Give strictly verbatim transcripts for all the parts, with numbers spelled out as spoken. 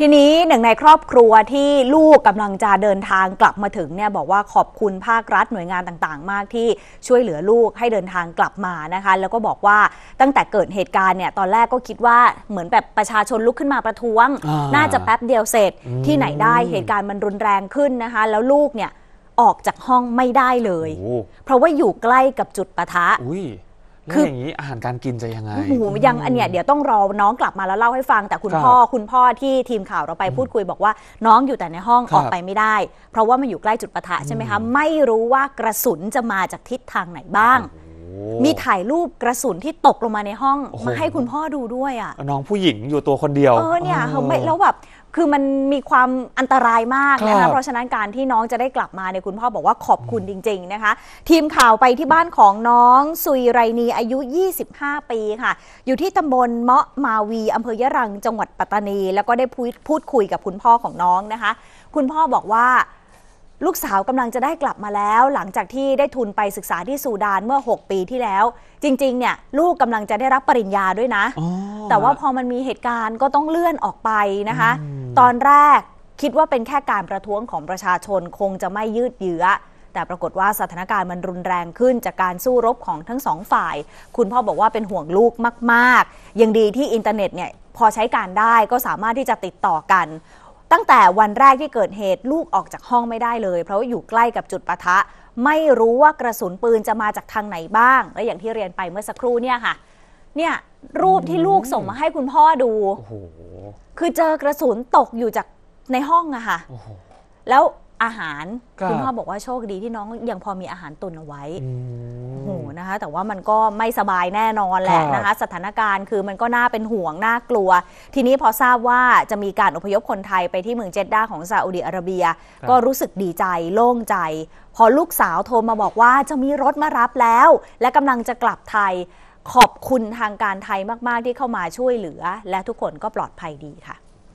ทีนี้หนึ่งในครอบครัวที่ลูกกำลังจะเดินทางกลับมาถึงเนี่ยบอกว่าขอบคุณภาครัฐหน่วยงานต่างๆมากที่ช่วยเหลือลูกให้เดินทางกลับมานะคะแล้วก็บอกว่าตั้งแต่เกิดเหตุการณ์เนี่ยตอนแรกก็คิดว่าเหมือนแบบประชาชนลุกขึ้นมาประท้วงน่าจะแป๊บเดียวเสร็จที่ไหนได้เหตุการณ์มันรุนแรงขึ้นนะคะแล้วลูกเนี่ยออกจากห้องไม่ได้เลยเพราะว่าอยู่ใกล้กับจุดปะทะคืออย่างนี้อาหารการกินจะยังไงโอ้โหยังอันเนี้ยเดี๋ยวต้องรอน้องกลับมาแล้วเล่าให้ฟังแต่คุณพ่อคุณพ่อที่ทีมข่าวเราไปพูดคุยบอกว่าน้องอยู่แต่ในห้องออกไปไม่ได้เพราะว่ามันอยู่ใกล้จุดปะทะใช่ไหมคะไม่รู้ว่ากระสุนจะมาจากทิศทางไหนบ้างมีถ่ายรูปกระสุนที่ตกลงมาในห้องมาให้คุณพ่อดูด้วยอ่ะน้องผู้หญิงอยู่ตัวคนเดียวเออเนี่ยเขาไม่แล้วแบบคือมันมีความอันตรายมากนะคะเพราะฉะนั้นการที่น้องจะได้กลับมาเนี่ยคุณพ่อบอกว่าขอบคุณจริงๆนะคะทีมข่าวไปที่บ้านของน้องซุยไรนีอายุยี่สิบห้าปีค่ะอยู่ที่ตำบลเมาะมาวีอำเภอยะรังจังหวัดปัตตานีแล้วก็ได้พูดพูดคุยกับคุณพ่อของน้องนะคะคุณพ่อบอกว่าลูกสาวกำลังจะได้กลับมาแล้วหลังจากที่ได้ทุนไปศึกษาที่ซูดานเมื่อหกปีที่แล้วจริงๆเนี่ยลูกกำลังจะได้รับปริญญาด้วยนะแต่ว่าพอมันมีเหตุการณ์ก็ต้องเลื่อนออกไปนะคะตอนแรกคิดว่าเป็นแค่การประท้วงของประชาชนคงจะไม่ยืดเยื้อแต่ปรากฏว่าสถานการณ์มันรุนแรงขึ้นจากการสู้รบของทั้งสองฝ่ายคุณพ่อบอกว่าเป็นห่วงลูกมากๆยังดีที่อินเทอร์เน็ตเนี่ยพอใช้การได้ก็สามารถที่จะติดต่อกันตั้งแต่วันแรกที่เกิดเหตุลูกออกจากห้องไม่ได้เลยเพราะว่าอยู่ใกล้กับจุดปะทะไม่รู้ว่ากระสุนปืนจะมาจากทางไหนบ้างและอย่างที่เรียนไปเมื่อสักครู่เนี่ยค่ะเนี่ยรูปที่ลูกส่งมาให้คุณพ่อดูคือเจอกระสุนตกอยู่จากในห้องอะค่ะแล้วอาหารคุณพ่อบอกว่าโชคดีที่น้องยังพอมีอาหารตุนเอาไว้โอ้โหนะคะแต่ว่ามันก็ไม่สบายแน่นอนแหละนะคะสถานการณ์คือมันก็น่าเป็นห่วงน่ากลัวทีนี้พอทราบว่าจะมีการอพยพคนไทยไปที่เมืองเจดดาของซาอุดิอาระเบียก็รู้สึกดีใจโล่งใจพอลูกสาวโทรมาบอกว่าจะมีรถมารับแล้วและกำลังจะกลับไทยขอบคุณทางการไทยมากๆที่เข้ามาช่วยเหลือและทุกคนก็ปลอดภัยดีค่ะ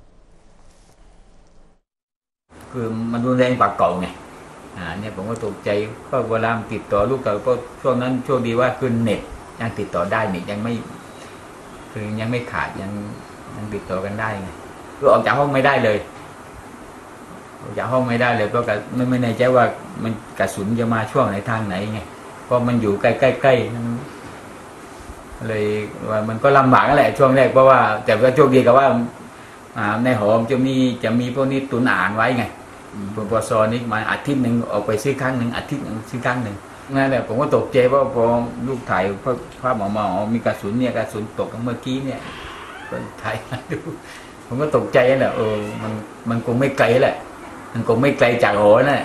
คือมันรุนแรงกว่าเก่าไงอ่าเนี่ยผมก็ตกใจก็เวลาติดต่อลูกเก่าก็ช่วงนั้นโชคดีว่าคือเน็ตยังติดต่อได้เน็ตยังไม่คือยังไม่ขาดยังยังติดต่อกันได้ไงคือออกจากห้องไม่ได้เลยออกจากห้องไม่ได้เลยก็ไม่ไม่แน่ใจว่ามันกระสุนจะมาช่วงไหนทางไหนไงเพราะมันอยู่ใกล้ใกล้ใกล้เลยว่ามันก็ลำบากนั่นแหละช่วงแรกเพราะว่าแต่ก็โชคดีกับว่าในหอมจะมีจะมีพวกนี้ตุนอ่านไว้ไงปปสนี่มาอาทิตย์หนึ่งออกไปซื้อครั้งหนึ่งอาทิตย์หนึ่งซื้อครั้งหนึ่งนั่นแหละผมก็ตกใจว่าพอลูกถ่ายภาพออกมาอ๋อมีกระสุนเนี่ยกระสุนตกเมื่อกี้เนี่ยก็ถ่ายมาดูผมก็ตกใจแหละเออมันมันคงไม่ไกลแหละมันคงไม่ไกลจากหอน่ะ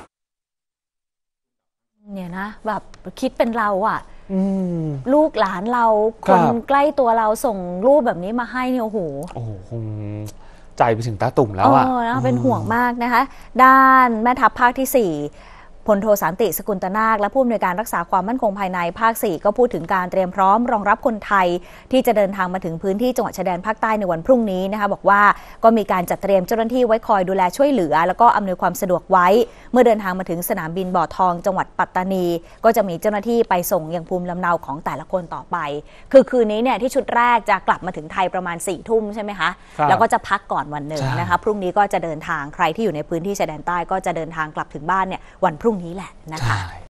เนี่ยนะแบบคิดเป็นเราอ่ะลูกหลานเราคนใกล้ตัวเราส่งรูปแบบนี้มาให้เนี่ยโอ้โหโอ้โหคงใจไปถึงตาตุ่มแล้วอ่ะเป็นห่วงมากนะคะด้านแม่ทัพภาคที่สี่พลโทสันติสกุลตนาคและผู้อำนวยการรักษาความมั่นคงภายในภาคสี่ก็พูดถึงการเตรียมพร้อมรองรับคนไทยที่จะเดินทางมาถึงพื้นที่จังหวัดชายแดนภาคใต้ในวันพรุ่งนี้นะคะบอกว่าก็มีการจัดเตรียมเจ้าหน้าที่ไว้คอยดูแลช่วยเหลือแล้วก็อำนวยความสะดวกไว้เมื่อเดินทางมาถึงสนามบินบ่อทองจังหวัดปัตตานีก็จะมีเจ้าหน้าที่ไปส่งยังภูมิลำเนาของแต่ละคนต่อไปคือคืนนี้เนี่ยที่ชุดแรกจะกลับมาถึงไทยประมาณสี่ทุ่มใช่ไหมคะแล้วก็จะพักก่อนวันหนึ่งนะคะพรุ่งนี้ก็จะเดินทางใครที่อยู่ในพื้นที่ชายแดนใต้ก็จะเดินทางกลับถึงบ้านเนี่ยวันพรุ่งนี้แหละนะคะ